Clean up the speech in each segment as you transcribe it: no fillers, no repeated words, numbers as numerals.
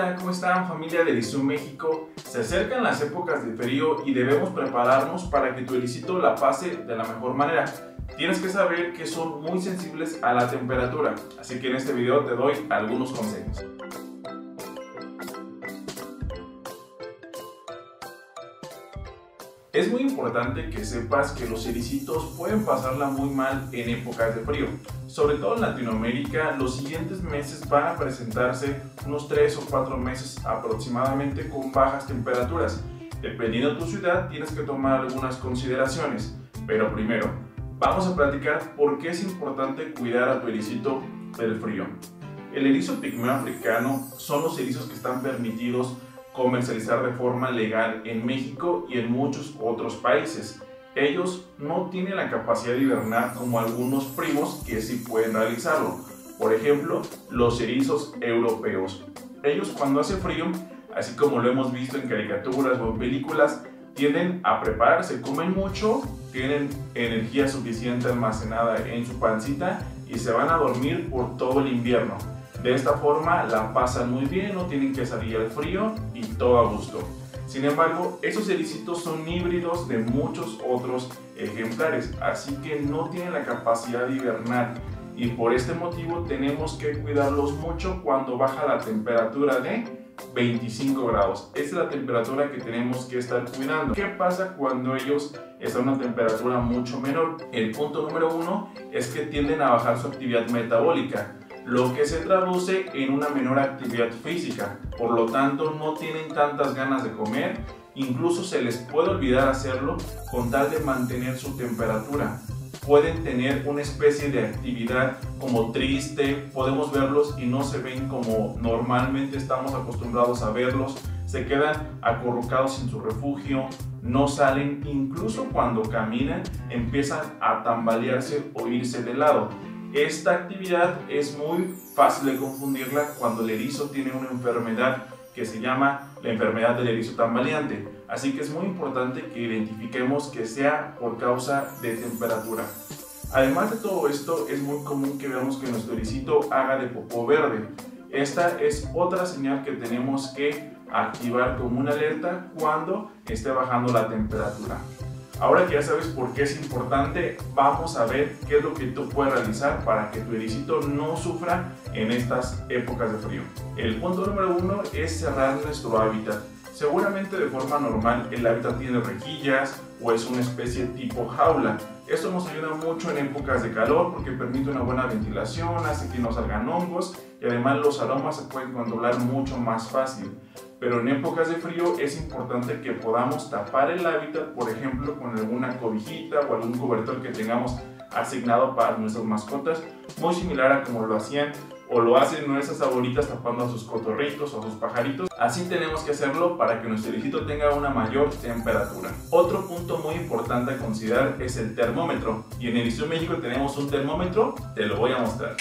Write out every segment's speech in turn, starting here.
Hola, ¿cómo están, familia de Erizo México? Se acercan las épocas de frío y debemos prepararnos para que tu ericito la pase de la mejor manera. Tienes que saber que son muy sensibles a la temperatura, así que en este video te doy algunos consejos. Es muy importante que sepas que los ericitos pueden pasarla muy mal en épocas de frío. Sobre todo en Latinoamérica, los siguientes meses van a presentarse unos 3 o 4 meses aproximadamente con bajas temperaturas. Dependiendo de tu ciudad, tienes que tomar algunas consideraciones. Pero primero, vamos a platicar por qué es importante cuidar a tu ericito del frío. El erizo pigmeo africano son los erizos que están permitidos comercializar de forma legal en México y en muchos otros países. Ellos no tienen la capacidad de hibernar como algunos primos que sí pueden realizarlo. Por ejemplo, los erizos europeos. Ellos cuando hace frío, así como lo hemos visto en caricaturas o en películas, tienden a prepararse, comen mucho, tienen energía suficiente almacenada en su pancita y se van a dormir por todo el invierno. De esta forma la pasan muy bien, no tienen que salir al frío y todo a gusto. Sin embargo, esos ericitos son híbridos de muchos otros ejemplares, así que no tienen la capacidad de hibernar y por este motivo tenemos que cuidarlos mucho cuando baja la temperatura de 25 grados. Esa es la temperatura que tenemos que estar cuidando. ¿Qué pasa cuando ellos están a una temperatura mucho menor? El punto número 1 es que tienden a bajar su actividad metabólica, lo que se traduce en una menor actividad física, por lo tanto no tienen tantas ganas de comer, incluso se les puede olvidar hacerlo con tal de mantener su temperatura. Pueden tener una especie de actividad como triste, podemos verlos y no se ven como normalmente estamos acostumbrados a verlos, se quedan acurrucados en su refugio, no salen, incluso cuando caminan empiezan a tambalearse o irse de lado. Esta actividad es muy fácil de confundirla cuando el erizo tiene una enfermedad que se llama la enfermedad del erizo tambaleante. Así que es muy importante que identifiquemos que sea por causa de temperatura. Además de todo esto, es muy común que veamos que nuestro ericito haga de popó verde. Esta es otra señal que tenemos que activar como una alerta cuando esté bajando la temperatura. Ahora que ya sabes por qué es importante, vamos a ver qué es lo que tú puedes realizar para que tu ericito no sufra en estas épocas de frío. El punto número 1 es cerrar nuestro hábitat. Seguramente de forma normal el hábitat tiene rejillas o es una especie tipo jaula. Esto nos ayuda mucho en épocas de calor porque permite una buena ventilación, hace que no salgan hongos y además los aromas se pueden controlar mucho más fácil. Pero en épocas de frío es importante que podamos tapar el hábitat, por ejemplo, con alguna cobijita o algún cobertor que tengamos asignado para nuestras mascotas, muy similar a como lo hacían o lo hacen nuestras abuelitas tapando a sus cotorritos o a sus pajaritos. Así tenemos que hacerlo para que nuestro ericito tenga una mayor temperatura. Otro punto muy importante a considerar es el termómetro. Y en Erizo México tenemos un termómetro, te lo voy a mostrar.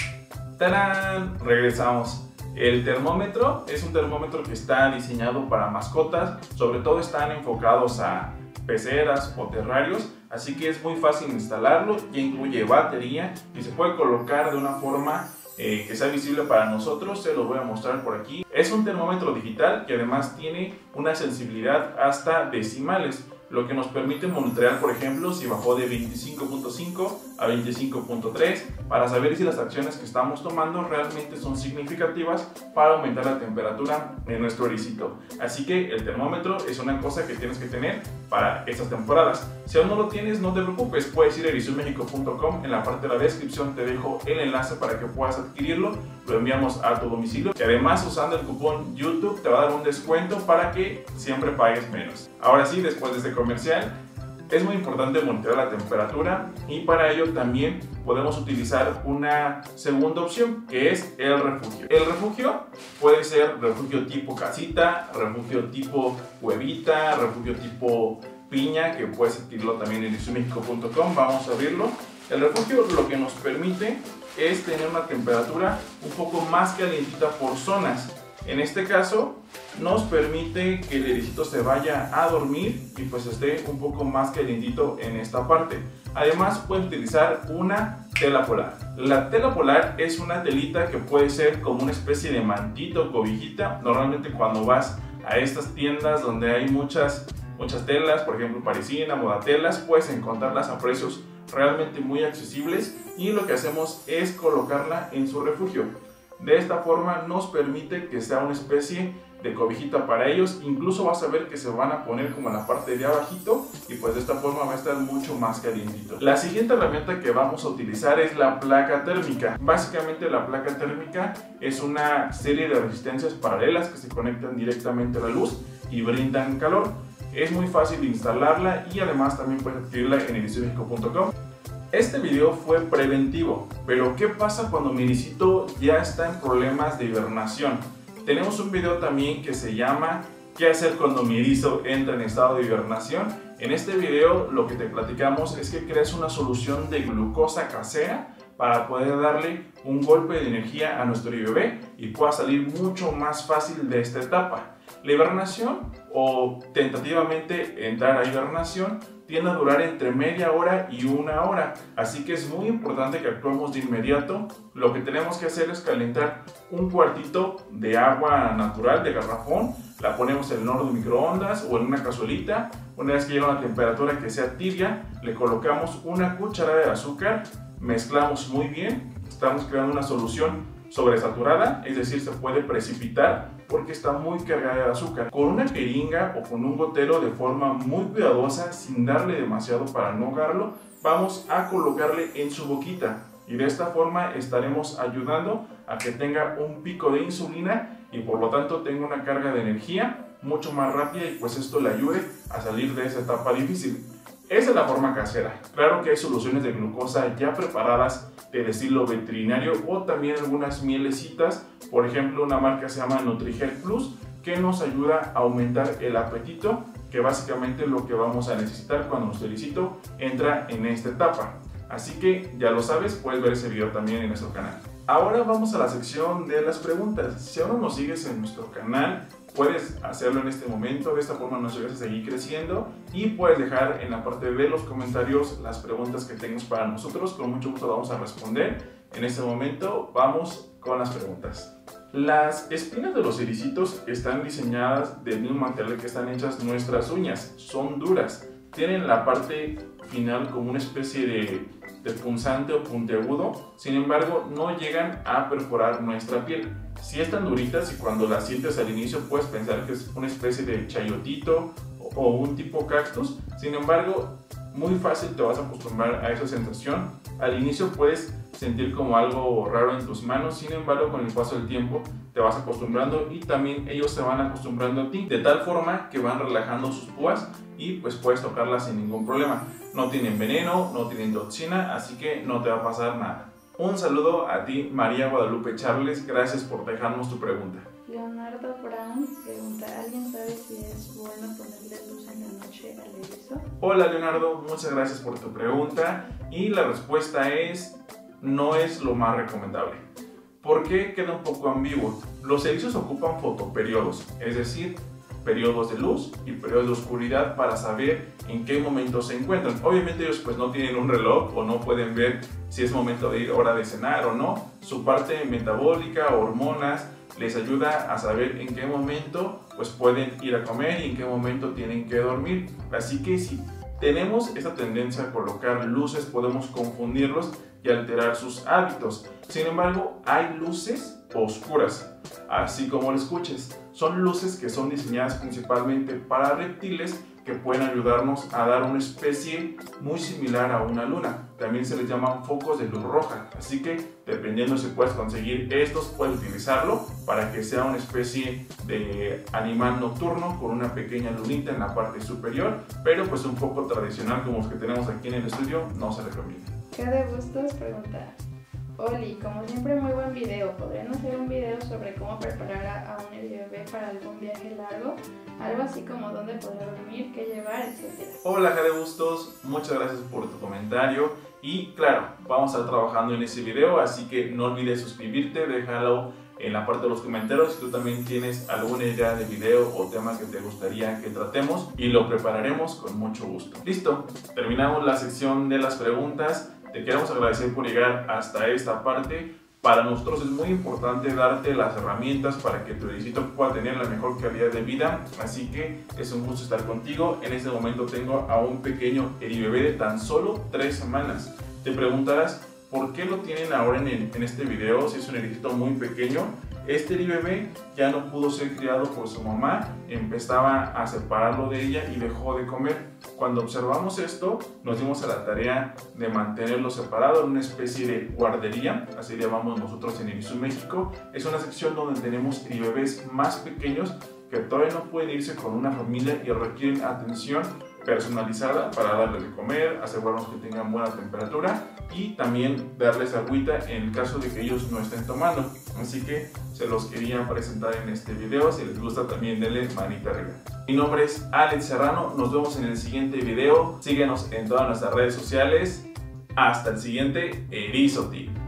¡Tarán! Regresamos. El termómetro es un termómetro que está diseñado para mascotas, sobre todo están enfocados a peceras o terrarios, así que es muy fácil instalarlo, ya incluye batería y se puede colocar de una forma que sea visible para nosotros. Se lo voy a mostrar por aquí. Es un termómetro digital que además tiene una sensibilidad hasta decimales, lo que nos permite monitorear, por ejemplo, si bajó de 25.5 a 25.3 para saber si las acciones que estamos tomando realmente son significativas para aumentar la temperatura de nuestro ericito. Así que el termómetro es una cosa que tienes que tener para estas temporadas. Si aún no lo tienes, no te preocupes, puedes ir a erizomexico.com, en la parte de la descripción te dejo el enlace para que puedas adquirirlo, lo enviamos a tu domicilio y además usando el cupón YouTube te va a dar un descuento para que siempre pagues menos. Ahora sí, después de este comercial, es muy importante monitorear la temperatura y para ello también podemos utilizar una segunda opción que es el refugio. El refugio puede ser refugio tipo casita, refugio tipo cuevita, refugio tipo piña, que puedes adquirirlo también en erizomexico.com. Vamos a abrirlo. El refugio lo que nos permite es tener una temperatura un poco más calientita por zonas. En este caso nos permite que el ericito se vaya a dormir y pues esté un poco más calientito en esta parte. Además puedes utilizar una tela polar. La tela polar es una telita que puede ser como una especie de mantito o cobijita. Normalmente cuando vas a estas tiendas donde hay muchas telas, por ejemplo parisina, modatelas, puedes encontrarlas a precios realmente muy accesibles y lo que hacemos es colocarla en su refugio. De esta forma nos permite que sea una especie de cobijita para ellos. Incluso vas a ver que se van a poner como en la parte de abajito y pues de esta forma va a estar mucho más calientito. La siguiente herramienta que vamos a utilizar es la placa térmica. Básicamente la placa térmica es una serie de resistencias paralelas que se conectan directamente a la luz y brindan calor. Es muy fácil de instalarla y además también puedes adquirirla en ediciosmexico.com. Este video fue preventivo, pero ¿qué pasa cuando mi erizito ya está en problemas de hibernación? Tenemos un video también que se llama ¿qué hacer cuando mi erizo entra en estado de hibernación? En este video lo que te platicamos es que creas una solución de glucosa casera para poder darle un golpe de energía a nuestro bebé y pueda salir mucho más fácil de esta etapa. La hibernación o tentativamente entrar a hibernación tiende a durar entre media hora y una hora, así que es muy importante que actuemos de inmediato. Lo que tenemos que hacer es calentar un cuartito de agua natural de garrafón, la ponemos en el horno de microondas o en una cazuelita. Una vez que llega a una temperatura que sea tibia, le colocamos una cucharada de azúcar, mezclamos muy bien, estamos creando una solución sobresaturada, es decir, se puede precipitar porque está muy cargada de azúcar. Con una jeringa o con un gotero de forma muy cuidadosa, sin darle demasiado para no ahogarlo, vamos a colocarle en su boquita y de esta forma estaremos ayudando a que tenga un pico de insulina y por lo tanto tenga una carga de energía mucho más rápida y pues esto le ayude a salir de esa etapa difícil. Esa es la forma casera. Claro que hay soluciones de glucosa ya preparadas del estilo veterinario o también algunas mielecitas, por ejemplo una marca se llama Nutrigel Plus, que nos ayuda a aumentar el apetito, que básicamente es lo que vamos a necesitar cuando nuestro erizito entra en esta etapa. Así que ya lo sabes, puedes ver ese video también en nuestro canal. Ahora vamos a la sección de las preguntas. Si aún no nos sigues en nuestro canal, puedes hacerlo en este momento, de esta forma nos ayudas a seguir creciendo y puedes dejar en la parte de los comentarios las preguntas que tengas para nosotros, con mucho gusto vamos a responder. En este momento vamos con las preguntas. Las espinas de los ericitos están diseñadas del mismo material que están hechas nuestras uñas, son duras, tienen la parte final como una especie de punzante o puntiagudo, sin embargo no llegan a perforar nuestra piel. Si están duritas y cuando las sientes al inicio puedes pensar que es una especie de chayotito o un tipo cactus, sin embargo muy fácil te vas a acostumbrar a esa sensación. Al inicio puedes sentir como algo raro en tus manos, sin embargo con el paso del tiempo te vas acostumbrando y también ellos se van acostumbrando a ti, de tal forma que van relajando sus púas y pues puedes tocarlas sin ningún problema. No tienen veneno, no tienen toxina, así que no te va a pasar nada. Un saludo a ti, María Guadalupe Charles, gracias por dejarnos tu pregunta. Leonardo Brown pregunta, ¿alguien sabe si es bueno ponerle luz en la noche al erizo? Hola Leonardo, muchas gracias por tu pregunta y la respuesta es no es lo más recomendable. ¿Por qué? Queda un poco ambiguo. Los erizos ocupan fotoperiodos, es decir, periodos de luz y periodos de oscuridad para saber en qué momento se encuentran. Obviamente ellos pues no tienen un reloj o no pueden ver si es momento de ir, hora de cenar o no. Su parte metabólica, hormonas, les ayuda a saber en qué momento pues pueden ir a comer y en qué momento tienen que dormir. Así que si tenemos esta tendencia a colocar luces, podemos confundirlos y alterar sus hábitos. Sin embargo, hay luces oscuras, así como lo escuches. Son luces que son diseñadas principalmente para reptiles que pueden ayudarnos a dar una especie muy similar a una luna. También se les llaman focos de luz roja, así que dependiendo si puedes conseguir estos, puedes utilizarlo para que sea una especie de animal nocturno con una pequeña lunita en la parte superior, pero pues un poco tradicional como los que tenemos aquí en el estudio no se recomienda. Cada Bustos pregunta, Oli, como siempre muy buen video, ¿podrían hacer un video sobre cómo preparar a un bebé para algún viaje largo? Algo así como dónde podrá dormir, qué llevar, etc. Hola Jade Bustos, muchas gracias por tu comentario y claro, vamos a estar trabajando en ese video, así que no olvides suscribirte, déjalo en la parte de los comentarios si tú también tienes alguna idea de video o tema que te gustaría que tratemos y lo prepararemos con mucho gusto. Listo, terminamos la sección de las preguntas. Te queremos agradecer por llegar hasta esta parte. Para nosotros es muy importante darte las herramientas para que tu ericito pueda tener la mejor calidad de vida, así que es un gusto estar contigo. En este momento tengo a un pequeño eribebé de tan solo 3 semanas. Te preguntarás por qué lo tienen ahora en este video si es un ericito muy pequeño. Este eribebé ya no pudo ser criado por su mamá, empezaba a separarlo de ella y dejó de comer. Cuando observamos esto, nos dimos a la tarea de mantenerlo separado en una especie de guardería, así le llamamos nosotros en Erizo México. Es una sección donde tenemos eribebés más pequeños que todavía no pueden irse con una familia y requieren atención personalizada para darles de comer, asegurarnos que tengan buena temperatura y también darles agüita en el caso de que ellos no estén tomando. Así que se los quería presentar en este video. Si les gusta, también denle manita arriba. Mi nombre es Alex Serrano, nos vemos en el siguiente video. Síguenos en todas nuestras redes sociales. Hasta el siguiente Erizo Team.